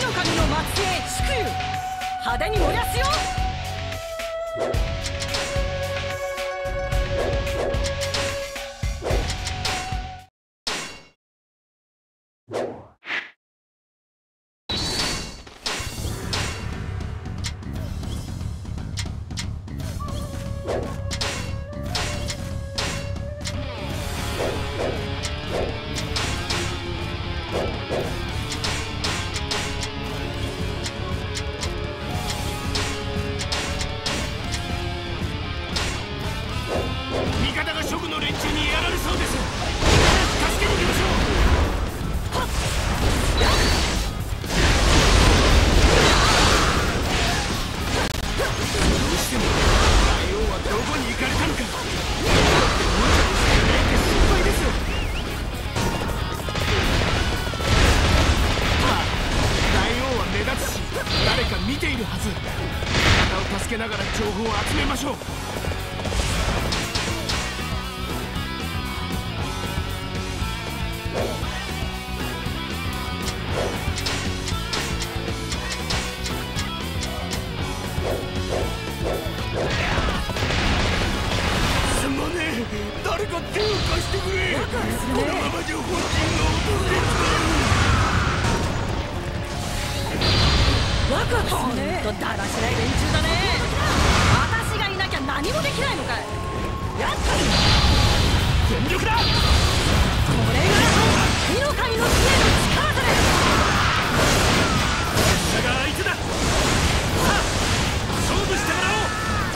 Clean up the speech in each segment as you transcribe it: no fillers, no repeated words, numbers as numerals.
の神の末裔祝友、派手に燃やすよ。助けながら情報を集めましょう。すまねえ、誰か手を貸してくれ。このままじゃ本人が訪れる。ワクワクするね。ほんとだらしない連中だね。私がいなきゃ何もできないのかい。やった、全力だ。これが火の神の知恵の力だね。拙者が相手だ。さあ勝負してもらおう。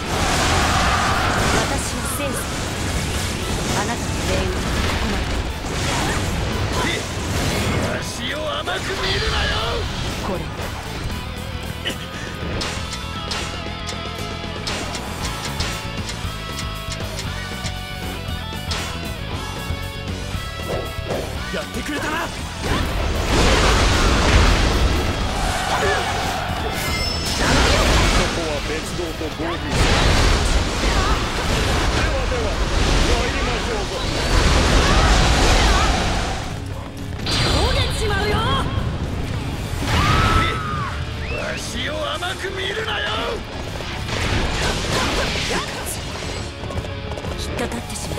私は聖子、あなたの霊運に囲まれて。 足を甘く見るなよ。 これやってくれたな。ここは別動と合流。では参りましょうぞ。 焦げちまうよ。足を甘く見るなよ。 引っかかってしまった。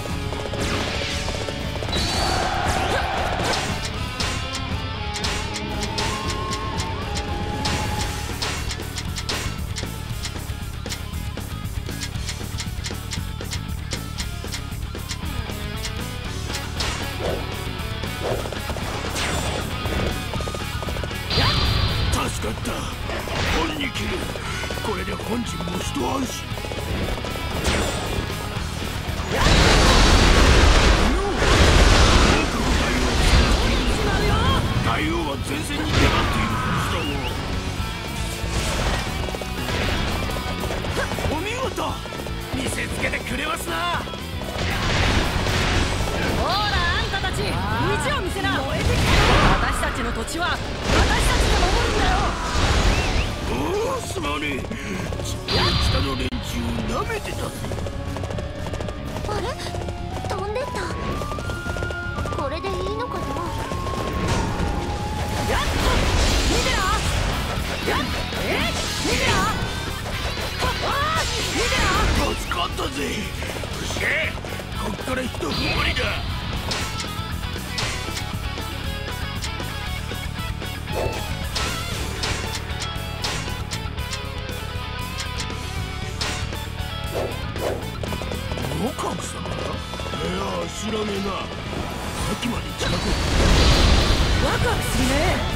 助かった。本に切る。これで本陣も一安心。大王は前線に出張っているはずだぞ。お見事、見せつけてくれますな。ほらあんたたち、意地を見せな。私たちの土地は私たちで守るんだよ。おお、すまねえ。北の連中舐めてたぜ。 あれ、飛んでった。これでいいのかな。 やっと逃げな。やっ逃げな。ああ逃げな。助かったぜ。よしこっから一踏ん張りだ。ノカブ様？いや知らねえな。さっきまで近く。ワクワクするね。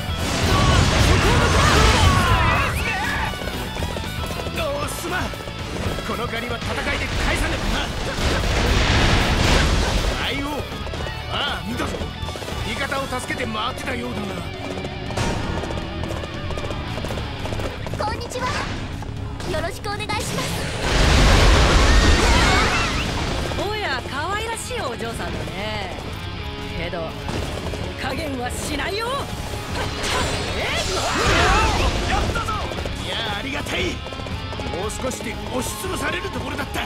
おお、すまん。この借りは戦いで返さねばな。大王、ああ見たぞ。味方を助けて回ってたようだな。 こんにちは。よろしくお願いします。 おや、可愛らしいお嬢さんだね。けど加減はしないよ。やったぞ。いや、ありがたい。もう少しで押しつぶされるところだった。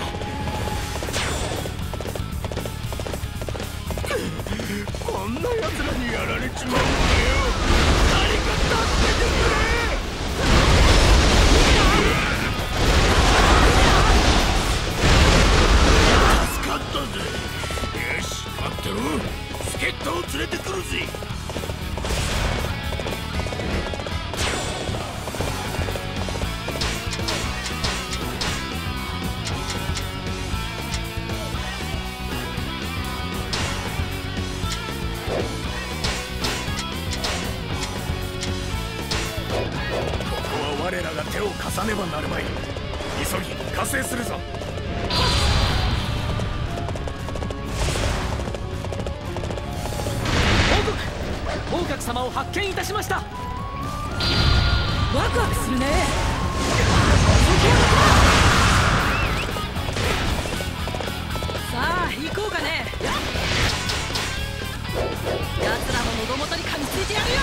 こんな奴らにやられちまうんだよ。誰か助けてくれ。 我らが手を貸さねばなるまい。急ぎ加勢するぞ。 王閣様を発見いたしました。ワクワクするね。さあ行こうかね。奴らの喉元に噛みついてやるよ。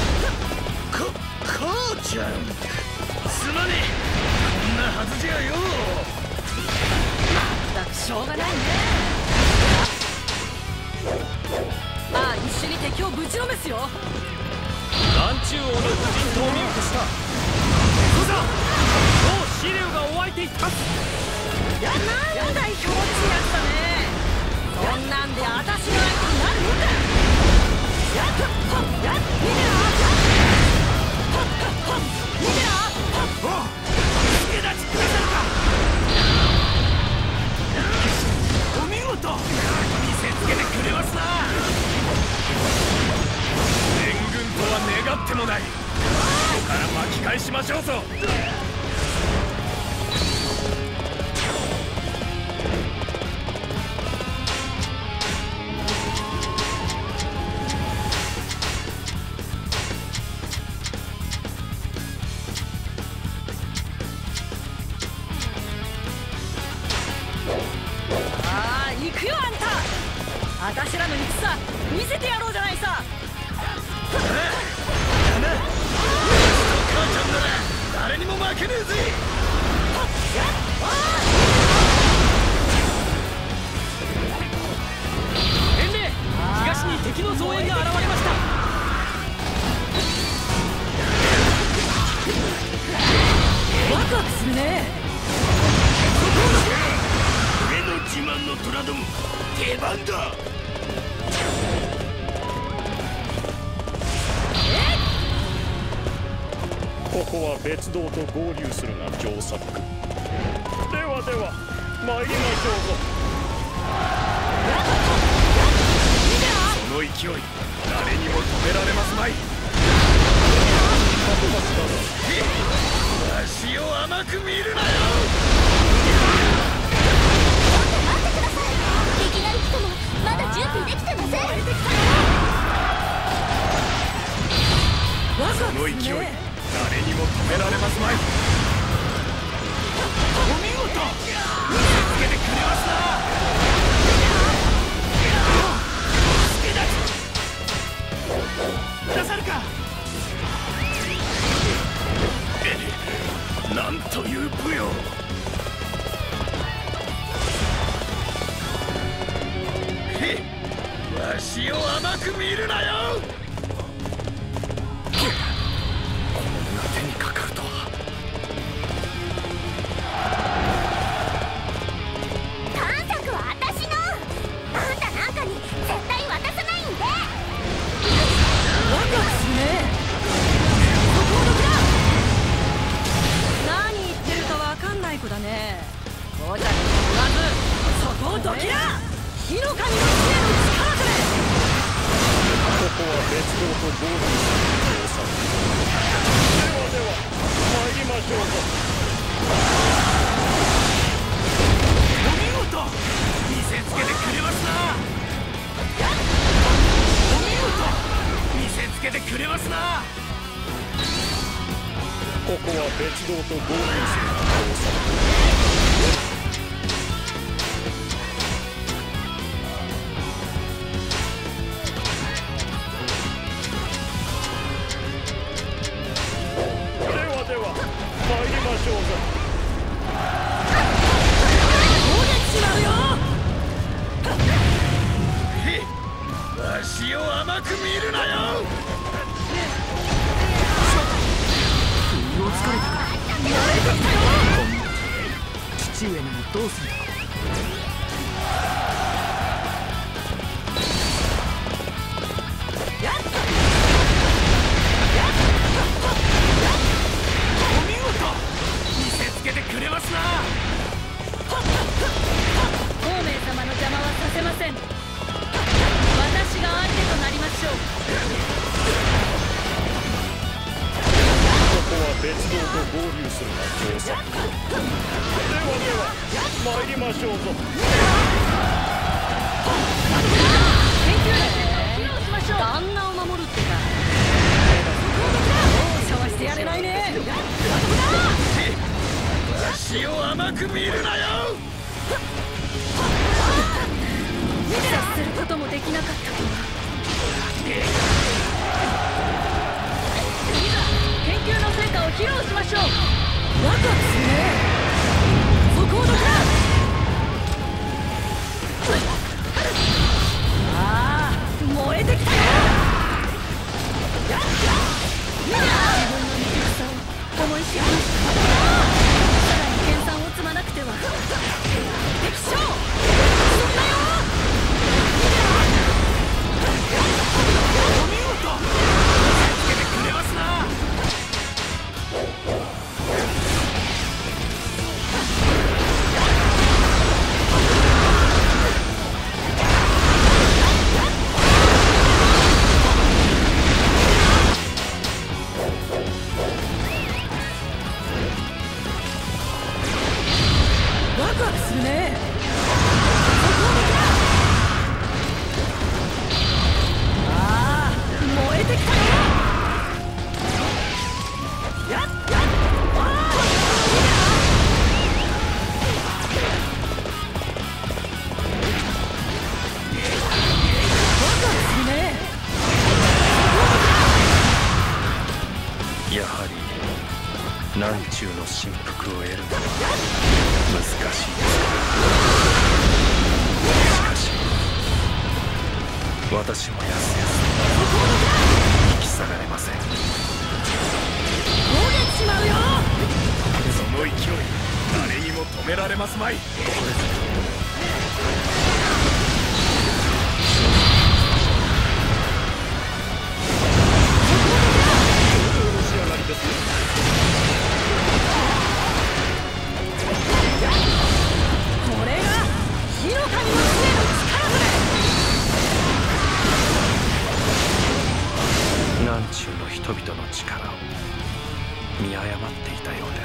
母ちゃん、すまねえ。こんなはずじゃよ。 まったくしょうがないね。ああ、一緒に敵をぶちのめすよ。 南中王の婦人とを見受けした。そうだ、もう資料がお相手いたす。 なんだい、ひょろっちいやつだね。そんなんで私の相手になるのか。やっほっやっ見てな。ほっほっ見てな。 おう、助立ちくださるか。お見事、見せつけてくれますな。援軍とは願ってもない。ここから巻き返しましょうぞ。 ああ、行くよあんた。私らの戦見せてやろうじゃないさ。 母ちゃんなら誰にも負けねえぜ。 伝令、東に敵の増援が現れました。 ワクワクするね。 上の自慢の虎ども、出番だ。 ここは別道と合流するが上策。ではでは参りましょうぞ。 その勢い、誰にも止められますまい。わしを甘く見るなよ。 待ってください。いきなり来てもまだ準備できてません。 ワクワその勢い、 クするね。 誰にも止められますまい。お見事、見せつけてくれますな。助立ちくださるか。なんという武勇。へっ、わしを甘く見るなよ。手にかかるとは。 探索は私の。あんたなんかに絶対渡さないんで。 ワクワクするね。そこをどきだ。何言ってるかわかんない子だね。ごちゃごちゃ言わずそこをどきだ。火の神の知恵の力くれ。 ここは別道と合流する上策。ではでは参りましょうぞ。 お見事、見せつけてくれますな。お見事、見せつけてくれますな。 ここは別道と合流する上策。では参りましょうぞ。 攻撃しまうよ。 へっ、わしを甘く見るなよ。 色疲れたか。慣れてきたよ。父上ならどうするんだ。 お見事、見せつけてくれますな。 孔明様の邪魔はさせません。私が相手となりましょう。 ここは別道と合合流するが上策。では参りましょうぞ。 研究の成果を披露しましょう。旦那を守るってか。容赦はしてやれないね。 私を甘く見るなよ。 接することもできなかったとは。いざ研究の成果を披露しましょう。ワクワクするね。そこをどくだ。ああ、燃えてきたよ。自分の未熟さを思い知りました。さらに研鑽を積まなくては。敵将そんなよ。お見事。つけてくれますな。ワクワクするね。ああ、燃えてきたよ。やっやっ、ああ。ワクワクするね。 やはり南中の振幅を得るのは難しいです。しかし私もやすやす引き下がれません。 焦げちまうよ。 その勢い誰にも止められますまい。 これが火の神の知恵の力だ。 南中の人々の力を見誤っていたようです。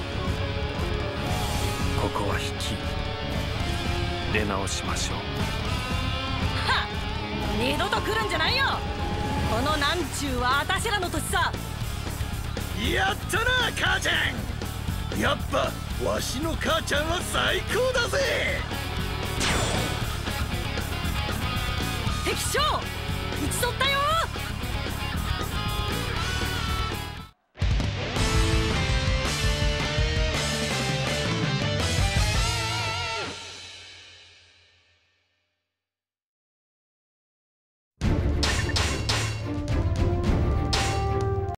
ここは引き出直しましょう。 はっ、二度と来るんじゃないよ。この南中はあたしらの土地さ。 やったな母ちゃん。やっぱわしの母ちゃんは最高だぜ。 敵将討ち取ったよ。